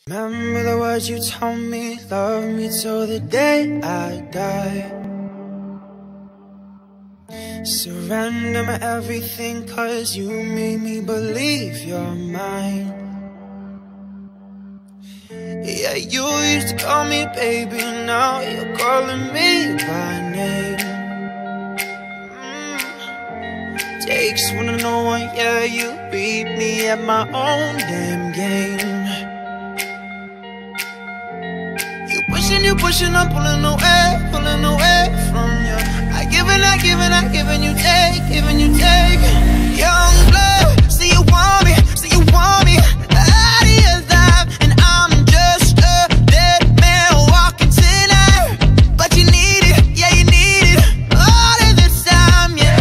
Remember the words you told me, love me till the day I die. Surrender my everything, cause you made me believe you're mine. Yeah, you used to call me baby, now you're calling me by name. Takes one to know one, yeah, you beat me at my own damn game. You pushing, I'm pulling away from you. I give and you take. Young blood, see you want me, out of your life, and I'm just a dead man walking tonight. But you need it, yeah, you need it, all of the time, yeah.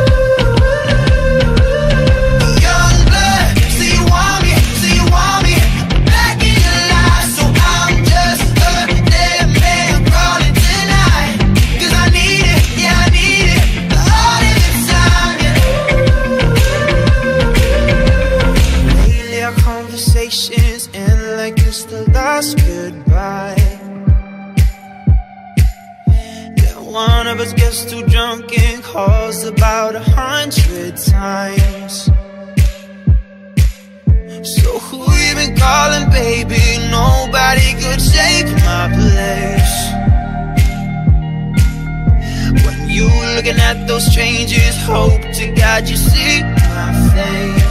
Young blood, see you want me, back in your life, so I'm just a dead man crawling tonight. Cause I need it, yeah, I need it, all of the time, yeah. Lately our conversations end like it's the last goodbye. One of us gets too drunk and calls about 100 times. So who you been calling, baby? Nobody could take my place. When you looking at those changes, hope to God you see my face.